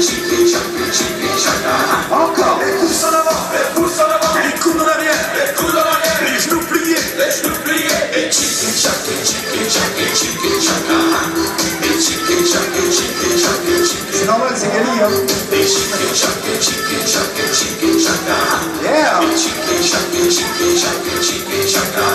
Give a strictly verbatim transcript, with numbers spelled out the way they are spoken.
Encore. Les pouces en avant. Les pouces en avant. Les coudes en arrière. Les coudes en arrière. Les genoux pliés. Les genoux pliés. Et chicken chaka, chicken chaka, chicken chaka. Et chicken chaka, chicken chaka, chicken. C'est normal, c'est Gali, hein. Et chicken chaka, chicken chaka, chicken chaka. Yeah. Et chicken chaka, chicken chaka, chicken chaka.